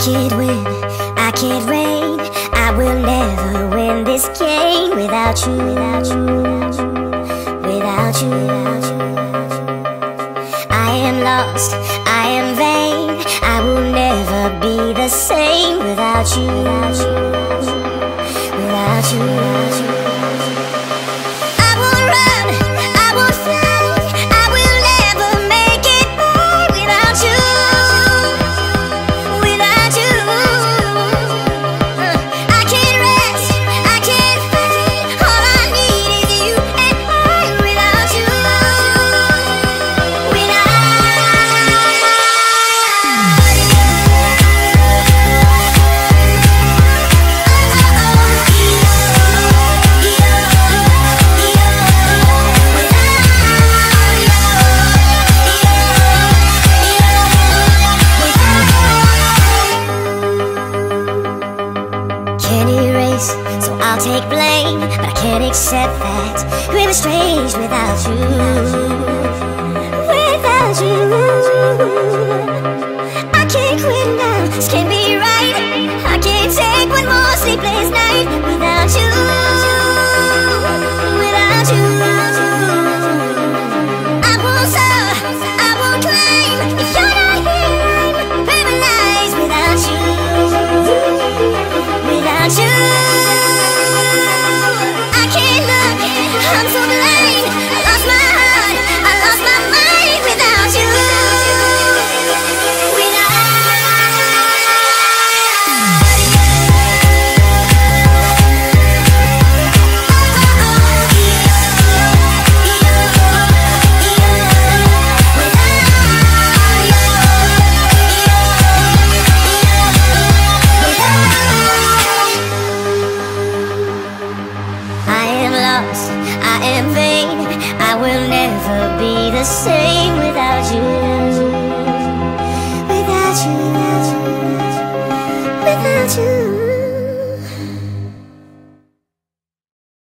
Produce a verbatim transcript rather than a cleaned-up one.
can't win, I can't reign. I will never win this game without you, without you, without you, without you. I am lost, I am vain. I will never be the same without you, without you, without you, without you. I will run, I will fly. I will never make it by without you, without you. Uh, I can't rest, I can't fight. All I need is you and I without you, without Can't erase, so I'll take blame, but I can't accept that we were strange without you, without you. I can't quit now, this can't be right. I can't take one more sleepless night without you, without you. I won't stop, I won't climb. If you're not here, I'm paralyzed without you, without you. I can't look, I'm so blind. I lost my heart, I lost my mind without you, I am lost, I am vain. I will never be the same without you, without you.